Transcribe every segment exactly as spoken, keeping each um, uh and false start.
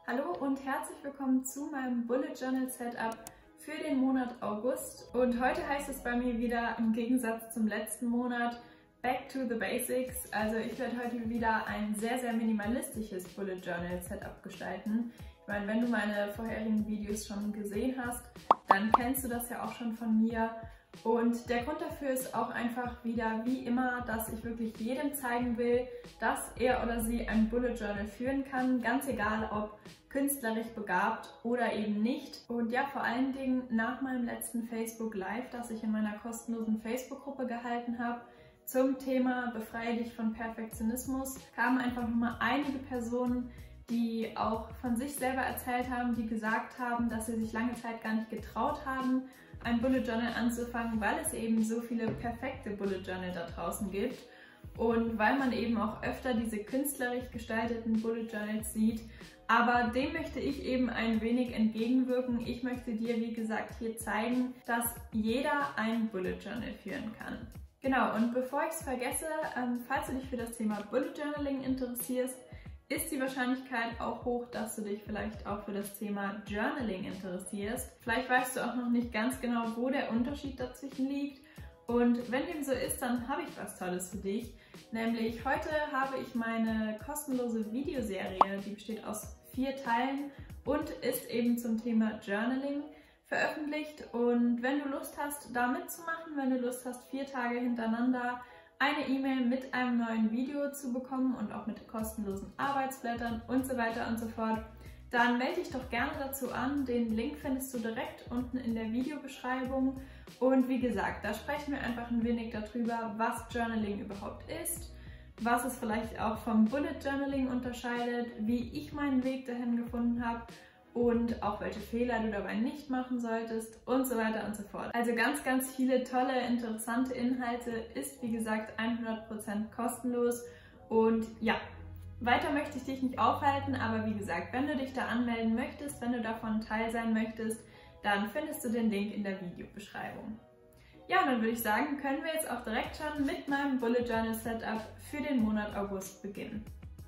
Hallo und herzlich willkommen zu meinem Bullet Journal Setup für den Monat August. Und heute heißt es bei mir wieder im Gegensatz zum letzten Monat Back to the Basics. Also ich werde heute wieder ein sehr, sehr minimalistisches Bullet Journal Setup gestalten. Ich meine, wenn du meine vorherigen Videos schon gesehen hast, dann kennst du das ja auch schon von mir. Und der Grund dafür ist auch einfach wieder wie immer, dass ich wirklich jedem zeigen will, dass er oder sie ein Bullet Journal führen kann, ganz egal ob künstlerisch begabt oder eben nicht. Und ja, vor allen Dingen nach meinem letzten Facebook Live, das ich in meiner kostenlosen Facebook-Gruppe gehalten habe, zum Thema Befreie dich von Perfektionismus, kamen einfach nochmal einige Personen, die auch von sich selber erzählt haben, die gesagt haben, dass sie sich lange Zeit gar nicht getraut haben, ein Bullet Journal anzufangen, weil es eben so viele perfekte Bullet Journal da draußen gibt und weil man eben auch öfter diese künstlerisch gestalteten Bullet Journals sieht. Aber dem möchte ich eben ein wenig entgegenwirken. Ich möchte dir, wie gesagt, hier zeigen, dass jeder ein Bullet Journal führen kann. Genau, und bevor ich es vergesse, ähm, falls du dich für das Thema Bullet Journaling interessierst, ist die Wahrscheinlichkeit auch hoch, dass du dich vielleicht auch für das Thema Journaling interessierst. Vielleicht weißt du auch noch nicht ganz genau, wo der Unterschied dazwischen liegt. Und wenn dem so ist, dann habe ich was Tolles für dich. Nämlich heute habe ich meine kostenlose Videoserie, die besteht aus vier Teilen und ist eben zum Thema Journaling veröffentlicht. Und wenn du Lust hast, da mitzumachen, wenn du Lust hast, vier Tage hintereinander eine E-Mail mit einem neuen Video zu bekommen und auch mit kostenlosen Arbeitsblättern und so weiter und so fort, dann melde dich doch gerne dazu an. Den Link findest du direkt unten in der Videobeschreibung. Und wie gesagt, da sprechen wir einfach ein wenig darüber, was Journaling überhaupt ist, was es vielleicht auch vom Bullet Journaling unterscheidet, wie ich meinen Weg dahin gefunden habe und auch welche Fehler du dabei nicht machen solltest und so weiter und so fort. Also ganz, ganz viele tolle, interessante Inhalte, ist wie gesagt hundert Prozent kostenlos und ja, weiter möchte ich dich nicht aufhalten, aber wie gesagt, wenn du dich da anmelden möchtest, wenn du davon Teil sein möchtest, dann findest du den Link in der Videobeschreibung. Ja, und dann würde ich sagen, können wir jetzt auch direkt schon mit meinem Bullet Journal Setup für den Monat August beginnen.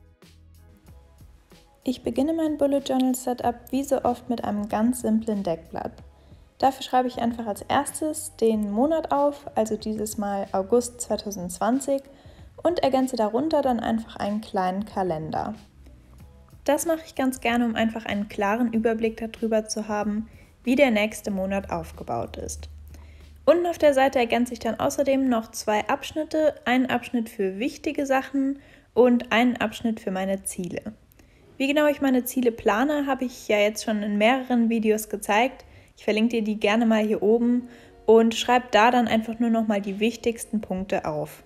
Ich beginne mein Bullet Journal Setup wie so oft mit einem ganz simplen Deckblatt. Dafür schreibe ich einfach als erstes den Monat auf, also dieses Mal August zweitausendzwanzig, und ergänze darunter dann einfach einen kleinen Kalender. Das mache ich ganz gerne, um einfach einen klaren Überblick darüber zu haben, wie der nächste Monat aufgebaut ist. Unten auf der Seite ergänze ich dann außerdem noch zwei Abschnitte, einen Abschnitt für wichtige Sachen und einen Abschnitt für meine Ziele. Wie genau ich meine Ziele plane, habe ich ja jetzt schon in mehreren Videos gezeigt. Ich verlinke dir die gerne mal hier oben und schreibe da dann einfach nur noch mal die wichtigsten Punkte auf.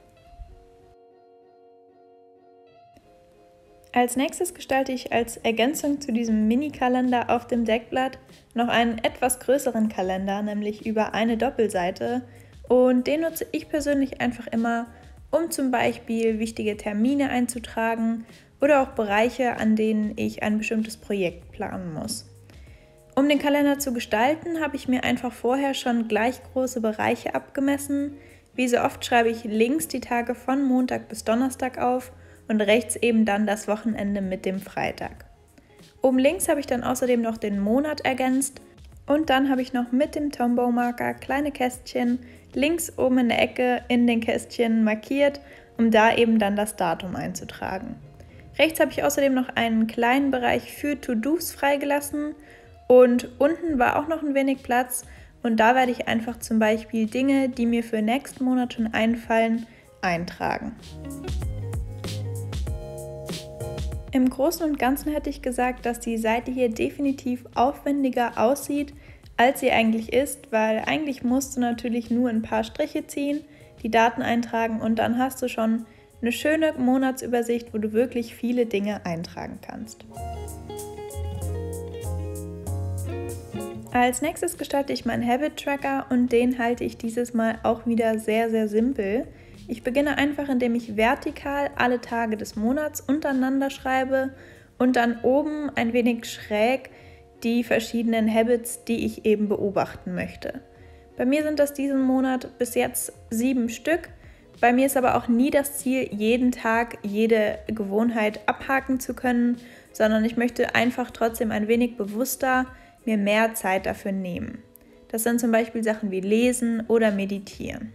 Als nächstes gestalte ich als Ergänzung zu diesem Mini-Kalender auf dem Deckblatt noch einen etwas größeren Kalender, nämlich über eine Doppelseite. Und den nutze ich persönlich einfach immer, um zum Beispiel wichtige Termine einzutragen oder auch Bereiche, an denen ich ein bestimmtes Projekt planen muss. Um den Kalender zu gestalten, habe ich mir einfach vorher schon gleich große Bereiche abgemessen. Wie so oft schreibe ich links die Tage von Montag bis Donnerstag auf und rechts eben dann das Wochenende mit dem Freitag. Oben links habe ich dann außerdem noch den Monat ergänzt und dann habe ich noch mit dem Tombow-Marker kleine Kästchen links oben in der Ecke in den Kästchen markiert, um da eben dann das Datum einzutragen. Rechts habe ich außerdem noch einen kleinen Bereich für To-Dos freigelassen und unten war auch noch ein wenig Platz und da werde ich einfach zum Beispiel Dinge, die mir für nächsten Monat schon einfallen, eintragen. Im Großen und Ganzen hätte ich gesagt, dass die Seite hier definitiv aufwendiger aussieht, als sie eigentlich ist, weil eigentlich musst du natürlich nur ein paar Striche ziehen, die Daten eintragen und dann hast du schon eine schöne Monatsübersicht, wo du wirklich viele Dinge eintragen kannst. Als nächstes gestalte ich meinen Habit Tracker und den halte ich dieses Mal auch wieder sehr, sehr simpel. Ich beginne einfach, indem ich vertikal alle Tage des Monats untereinander schreibe und dann oben ein wenig schräg die verschiedenen Habits, die ich eben beobachten möchte. Bei mir sind das diesen Monat bis jetzt sieben Stück. Bei mir ist aber auch nie das Ziel, jeden Tag jede Gewohnheit abhaken zu können, sondern ich möchte einfach trotzdem ein wenig bewusster mir mehr Zeit dafür nehmen. Das sind zum Beispiel Sachen wie Lesen oder Meditieren.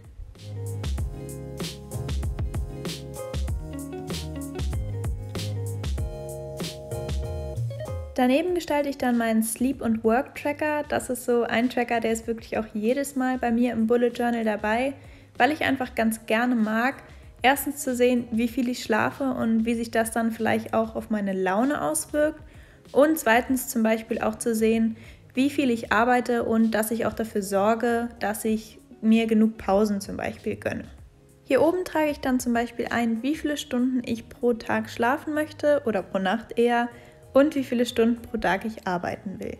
Daneben gestalte ich dann meinen Sleep- und Work-Tracker. Das ist so ein Tracker, der ist wirklich auch jedes Mal bei mir im Bullet Journal dabei, weil ich einfach ganz gerne mag, erstens zu sehen, wie viel ich schlafe und wie sich das dann vielleicht auch auf meine Laune auswirkt und zweitens zum Beispiel auch zu sehen, wie viel ich arbeite und dass ich auch dafür sorge, dass ich mir genug Pausen zum Beispiel gönne. Hier oben trage ich dann zum Beispiel ein, wie viele Stunden ich pro Tag schlafen möchte oder pro Nacht eher und wie viele Stunden pro Tag ich arbeiten will.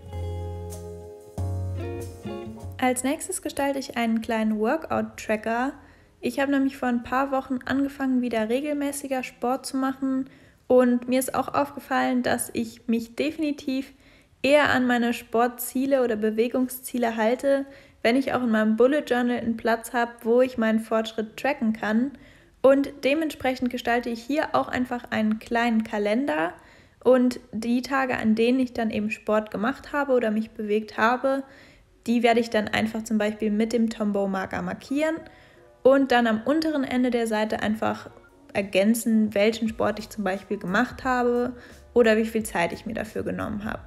Als nächstes gestalte ich einen kleinen Workout-Tracker. Ich habe nämlich vor ein paar Wochen angefangen, wieder regelmäßiger Sport zu machen und mir ist auch aufgefallen, dass ich mich definitiv eher an meine Sportziele oder Bewegungsziele halte, wenn ich auch in meinem Bullet Journal einen Platz habe, wo ich meinen Fortschritt tracken kann. Und dementsprechend gestalte ich hier auch einfach einen kleinen Kalender und die Tage, an denen ich dann eben Sport gemacht habe oder mich bewegt habe, die werde ich dann einfach zum Beispiel mit dem Tombow-Marker markieren und dann am unteren Ende der Seite einfach ergänzen, welchen Sport ich zum Beispiel gemacht habe oder wie viel Zeit ich mir dafür genommen habe.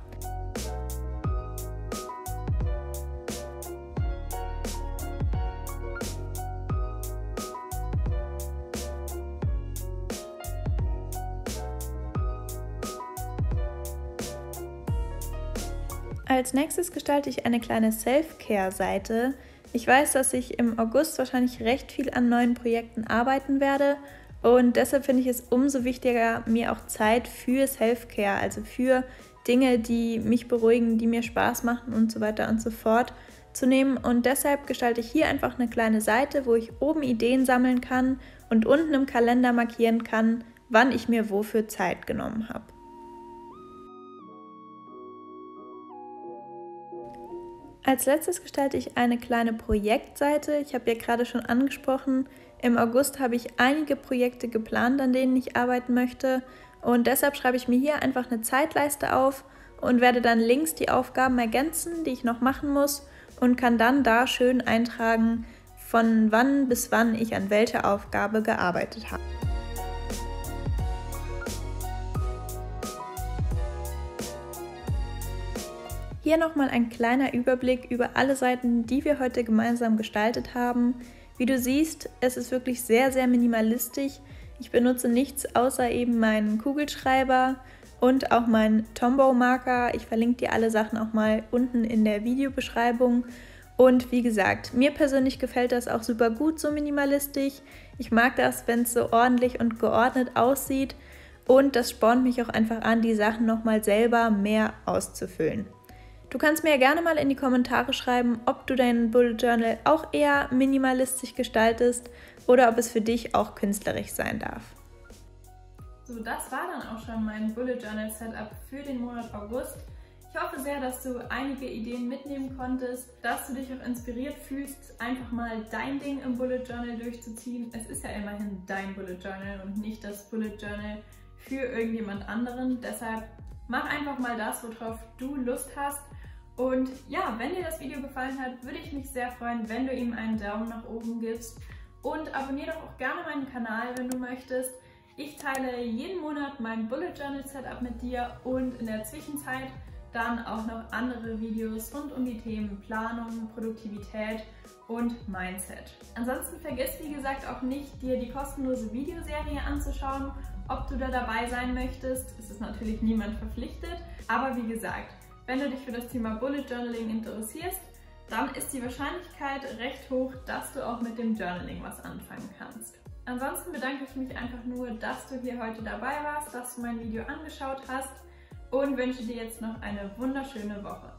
Als nächstes gestalte ich eine kleine Self-Care-Seite. Ich weiß, dass ich im August wahrscheinlich recht viel an neuen Projekten arbeiten werde und deshalb finde ich es umso wichtiger, mir auch Zeit für Self-Care, also für Dinge, die mich beruhigen, die mir Spaß machen und so weiter und so fort zu nehmen. Und deshalb gestalte ich hier einfach eine kleine Seite, wo ich oben Ideen sammeln kann und unten im Kalender markieren kann, wann ich mir wofür Zeit genommen habe. Als letztes gestalte ich eine kleine Projektseite. Ich habe ja gerade schon angesprochen, im August habe ich einige Projekte geplant, an denen ich arbeiten möchte und deshalb schreibe ich mir hier einfach eine Zeitleiste auf und werde dann links die Aufgaben ergänzen, die ich noch machen muss und kann dann da schön eintragen, von wann bis wann ich an welcher Aufgabe gearbeitet habe. Hier nochmal ein kleiner Überblick über alle Seiten, die wir heute gemeinsam gestaltet haben. Wie du siehst, es ist wirklich sehr, sehr minimalistisch. Ich benutze nichts außer eben meinen Kugelschreiber und auch meinen Tombow-Marker. Ich verlinke dir alle Sachen auch mal unten in der Videobeschreibung. Und wie gesagt, mir persönlich gefällt das auch super gut, so minimalistisch. Ich mag das, wenn es so ordentlich und geordnet aussieht. Und das spornt mich auch einfach an, die Sachen nochmal selber mehr auszufüllen. Du kannst mir ja gerne mal in die Kommentare schreiben, ob du dein Bullet Journal auch eher minimalistisch gestaltest oder ob es für dich auch künstlerisch sein darf. So, das war dann auch schon mein Bullet Journal Setup für den Monat August. Ich hoffe sehr, dass du einige Ideen mitnehmen konntest, dass du dich auch inspiriert fühlst, einfach mal dein Ding im Bullet Journal durchzuziehen. Es ist ja immerhin dein Bullet Journal und nicht das Bullet Journal für irgendjemand anderen. Deshalb mach einfach mal das, worauf du Lust hast. Und ja, wenn dir das Video gefallen hat, würde ich mich sehr freuen, wenn du ihm einen Daumen nach oben gibst. Und abonniere doch auch gerne meinen Kanal, wenn du möchtest. Ich teile jeden Monat mein Bullet Journal Setup mit dir und in der Zwischenzeit dann auch noch andere Videos rund um die Themen Planung, Produktivität und Mindset. Ansonsten vergiss wie gesagt auch nicht, dir die kostenlose Videoserie anzuschauen. Ob du da dabei sein möchtest, ist es natürlich niemand verpflichtet. Aber wie gesagt, wenn du dich für das Thema Bullet Journaling interessierst, dann ist die Wahrscheinlichkeit recht hoch, dass du auch mit dem Journaling was anfangen kannst. Ansonsten bedanke ich mich einfach nur, dass du hier heute dabei warst, dass du mein Video angeschaut hast und wünsche dir jetzt noch eine wunderschöne Woche.